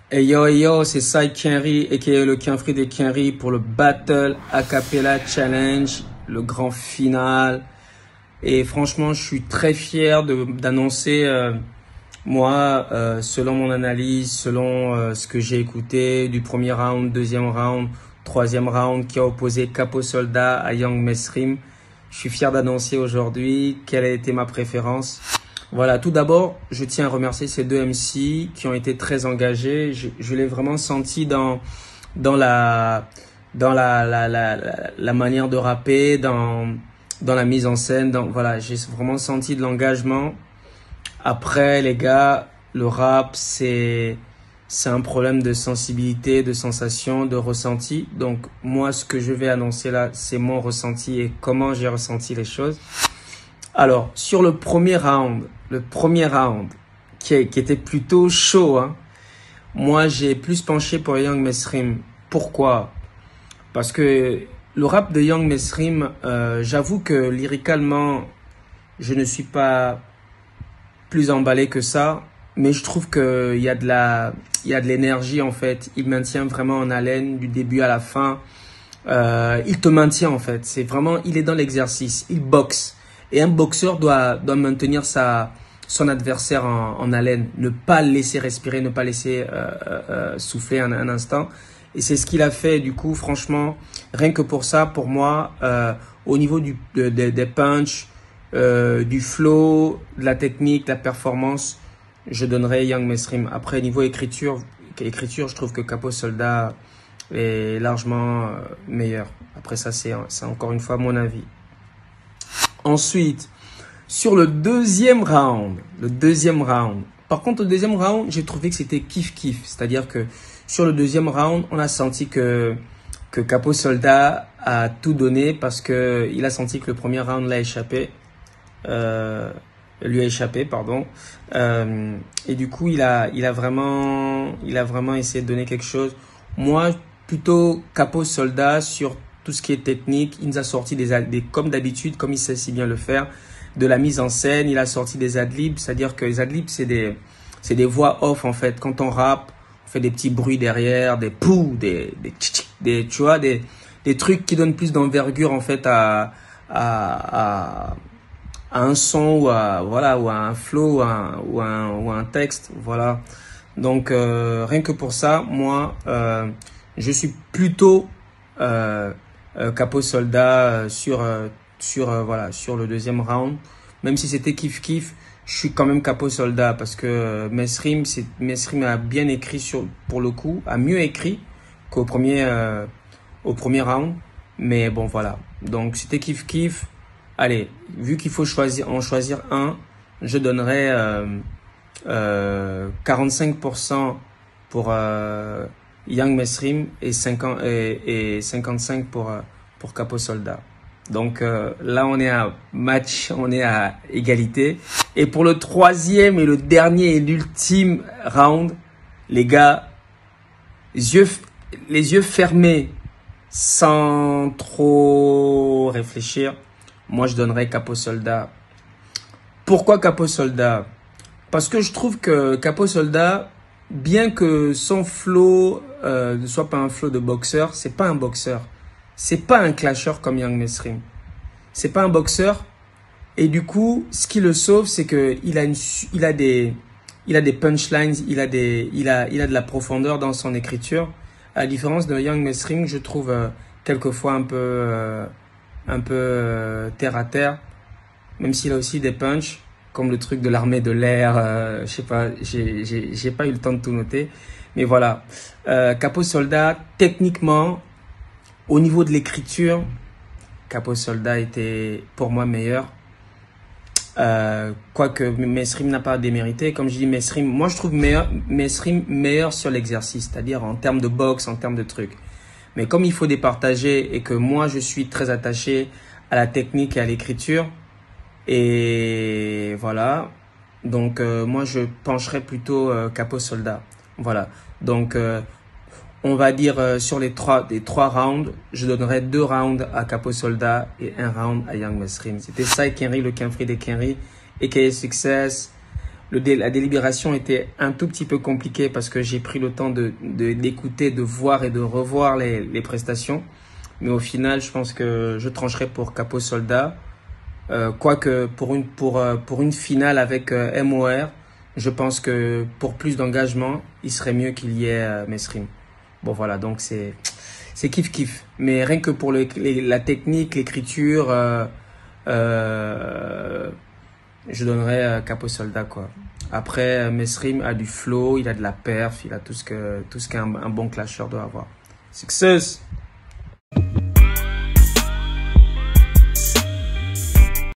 Hey yo, c'est Sai Kenry et qui est le Kenfree des Kenry pour le Battle Acapella Challenge, le grand final. Et franchement, je suis très fier d'annoncer, selon mon analyse, selon ce que j'ai écouté du premier round, deuxième round, troisième round, qui a opposé Capo Soldat à Young Mesrim. Je suis fier d'annoncer aujourd'hui quelle a été ma préférence. Voilà, tout d'abord, je tiens à remercier ces deux MC qui ont été très engagés. Je l'ai vraiment senti dans la manière de rapper, dans la mise en scène. Voilà, j'ai vraiment senti de l'engagement. Après, les gars, le rap, c'est un problème de sensibilité, de sensation, de ressenti. Donc, moi, ce que je vais annoncer là, c'est mon ressenti et comment j'ai ressenti les choses. Alors, sur le premier round qui était plutôt chaud, hein, moi, j'ai plus penché pour Young Mesrim. Pourquoi? Parce que le rap de Young Mesrim, j'avoue que lyricalement, je ne suis pas plus emballé que ça, mais je trouve qu'il y a de l'énergie en fait. Il maintient vraiment en haleine du début à la fin. Il te maintient en fait. C'est vraiment, il est dans l'exercice. Il boxe. Et un boxeur doit maintenir son adversaire en haleine, ne pas le laisser respirer, ne pas laisser souffler un instant. Et c'est ce qu'il a fait. Du coup, franchement, rien que pour ça, pour moi, au niveau des punchs, du flow, de la technique, de la performance, je donnerais Young Mesrim. Après, niveau écriture, je trouve que Capo Soldat est largement meilleur. Après ça, c'est encore une fois mon avis. Ensuite, sur le deuxième round. Par contre, le deuxième round, j'ai trouvé que c'était kiff-kiff. C'est-à-dire que sur le deuxième round, on a senti que Capo Soldat a tout donné parce que il a senti que le premier round lui a échappé. Et du coup, il a vraiment essayé de donner quelque chose. Moi, plutôt Capo Soldat sur tout ce qui est technique. Il nous a sorti comme d'habitude, comme il sait si bien le faire, de la mise en scène. Il a sorti des adlibs, c'est-à-dire que les adlibs, c'est des voix off en fait. Quand on rappe, on fait des petits bruits derrière, des poux, tu vois, des trucs qui donnent plus d'envergure en fait à un son ou à un flow ou un texte, voilà. Donc rien que pour ça, moi je suis plutôt Capo Soldat sur le deuxième round. Même si c'était kiff-kiff, je suis quand même Capo Soldat parce que Mesrim a bien écrit pour le coup, a mieux écrit qu'au premier round. Mais bon, voilà. Donc c'était kiff-kiff. Allez, vu qu'il faut en choisir un, je donnerais 45% pour Young Mesrim et 55 pour Capo Soldat. Donc là, on est à match, on est à égalité. Et pour le troisième et le dernier et l'ultime round, les gars, les yeux fermés, sans trop réfléchir, moi je donnerais Capo Soldat. Pourquoi Capo Soldat? Parce que je trouve que Capo Soldat, bien que son flow ne soit pas un flow de boxeur, c'est pas un boxeur. C'est pas un clasher comme Young Mesrim. C'est pas un boxeur. Et du coup, ce qui le sauve, c'est que il a des punchlines, il a de la profondeur dans son écriture. À la différence de Young Mesrim, je trouve quelquefois un peu terre à terre, même s'il a aussi des punchs, comme le truc de l'armée de l'air, je sais pas, j'ai pas eu le temps de tout noter, mais voilà. Capo Soldat, techniquement, au niveau de l'écriture, Capo Soldat était pour moi meilleur. Quoique Mesrim n'a pas démérité, comme je dis Mesrim, moi je trouve Mesrim meilleur sur l'exercice, c'est-à-dire en termes de boxe, en termes de trucs. Mais comme il faut départager et que moi je suis très attaché à la technique et à l'écriture, et voilà, donc moi je pencherais plutôt Capo Soldat. Voilà, donc on va dire sur les trois rounds, je donnerais 2 rounds à Capo Soldat et 1 round à Young Mesrim. C'était Sai Kenry, le Kenfree des Kenry, aka Success. la délibération était un tout petit peu compliquée parce que j'ai pris le temps d'écouter, de voir et de revoir les prestations. Mais au final, je pense que je trancherai pour Capo Soldat. Quoique pour une finale avec MOR, je pense que pour plus d'engagement, il serait mieux qu'il y ait Mesrim. Bon voilà, donc c'est kiff kiff. Mais rien que pour la technique, l'écriture, je donnerais Capo Soldat quoi. Après, Mesrim a du flow, il a de la perf, il a tout ce qu'un bon clasher doit avoir. Success!